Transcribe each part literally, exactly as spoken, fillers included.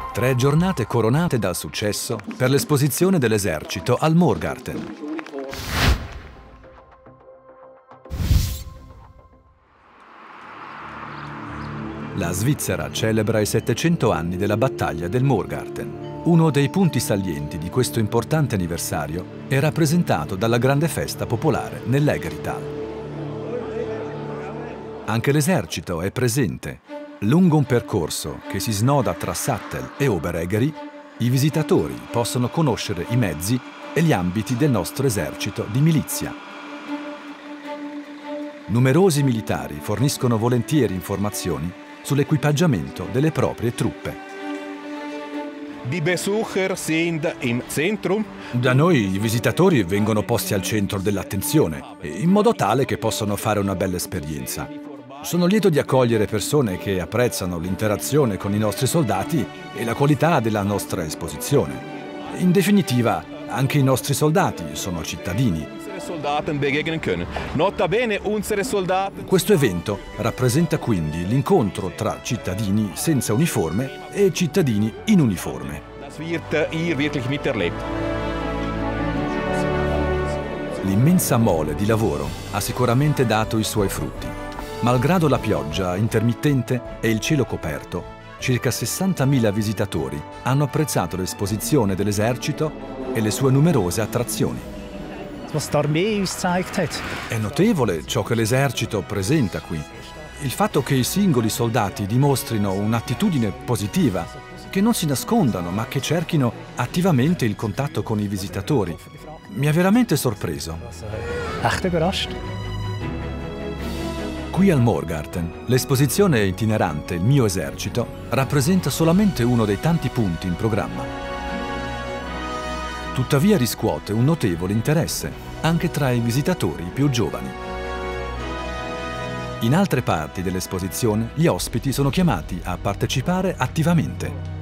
Tre giornate coronate dal successo per l'esposizione dell'esercito al Morgarten. La Svizzera celebra i settecento anni della battaglia del Morgarten. Uno dei punti salienti di questo importante anniversario è rappresentato dalla grande festa popolare nell'Egerital. Anche l'esercito è presente. Lungo un percorso che si snoda tra Sattel e Oberegeri, i visitatori possono conoscere i mezzi e gli ambiti del nostro esercito di milizia. Numerosi militari forniscono volentieri informazioni sull'equipaggiamento delle proprie truppe. Die Besucher sind im Zentrum. Da noi i visitatori vengono posti al centro dell'attenzione, in modo tale che possano fare una bella esperienza. Sono lieto di accogliere persone che apprezzano l'interazione con i nostri soldati e la qualità della nostra esposizione. In definitiva, anche i nostri soldati sono cittadini. Questo evento rappresenta quindi l'incontro tra cittadini senza uniforme e cittadini in uniforme. L'immensa mole di lavoro ha sicuramente dato i suoi frutti. Malgrado la pioggia intermittente e il cielo coperto, circa sessantamila visitatori hanno apprezzato l'esposizione dell'esercito e le sue numerose attrazioni. È notevole ciò che l'esercito presenta qui. Il fatto che i singoli soldati dimostrino un'attitudine positiva, che non si nascondano ma che cerchino attivamente il contatto con i visitatori, mi ha veramente sorpreso. Qui al Morgarten, l'esposizione itinerante Il mio esercito rappresenta solamente uno dei tanti punti in programma. Tuttavia riscuote un notevole interesse anche tra i visitatori più giovani. In altre parti dell'esposizione gli ospiti sono chiamati a partecipare attivamente.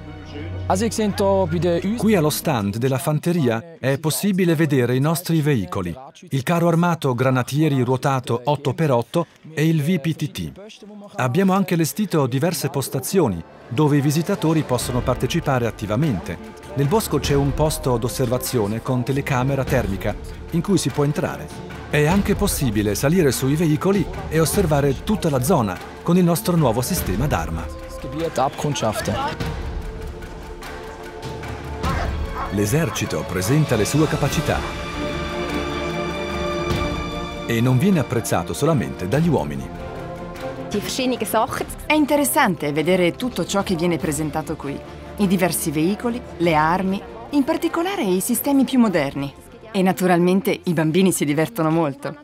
Qui allo stand della fanteria è possibile vedere i nostri veicoli, il carro armato granatieri ruotato otto per otto e il V P T T. Abbiamo anche allestito diverse postazioni dove i visitatori possono partecipare attivamente. Nel bosco c'è un posto d'osservazione con telecamera termica in cui si può entrare. È anche possibile salire sui veicoli e osservare tutta la zona con il nostro nuovo sistema d'arma. L'esercito presenta le sue capacità e non viene apprezzato solamente dagli uomini. È interessante vedere tutto ciò che viene presentato qui. I diversi veicoli, le armi, in particolare i sistemi più moderni. E naturalmente i bambini si divertono molto.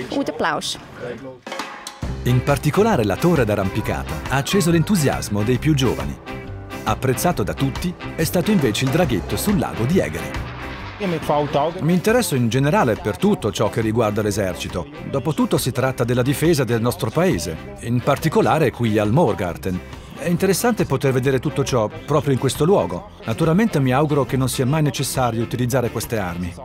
In particolare la torre d'arrampicata ha acceso l'entusiasmo dei più giovani. Apprezzato da tutti è stato invece il draghetto sul lago di Egeri. Mi interesso in generale per tutto ciò che riguarda l'esercito. Dopotutto si tratta della difesa del nostro paese, in particolare qui al Morgarten. È interessante poter vedere tutto ciò proprio in questo luogo. Naturalmente mi auguro che non sia mai necessario utilizzare queste armi.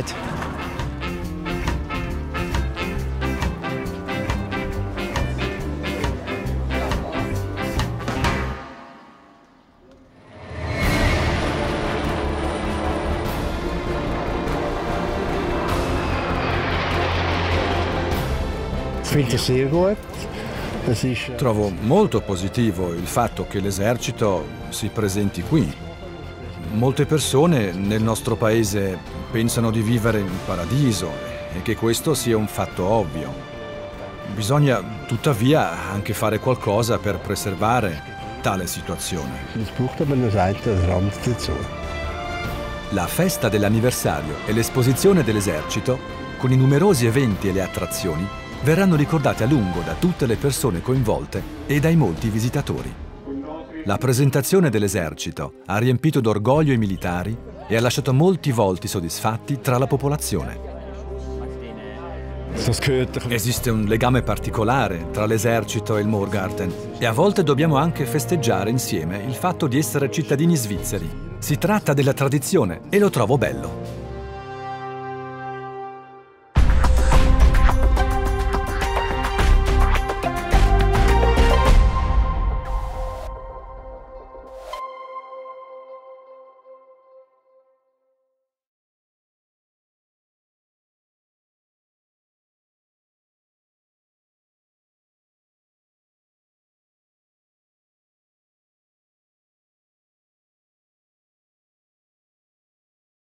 Trovo molto positivo il fatto che l'esercito si presenti qui. Molte persone nel nostro paese pensano di vivere in paradiso e che questo sia un fatto ovvio. Bisogna tuttavia anche fare qualcosa per preservare tale situazione. La festa dell'anniversario e l'esposizione dell'esercito, con i numerosi eventi e le attrazioni, verranno ricordate a lungo da tutte le persone coinvolte e dai molti visitatori. La presentazione dell'esercito ha riempito d'orgoglio i militari e ha lasciato molti volti soddisfatti tra la popolazione. Esiste un legame particolare tra l'esercito e il Morgarten e a volte dobbiamo anche festeggiare insieme il fatto di essere cittadini svizzeri. Si tratta della tradizione e lo trovo bello.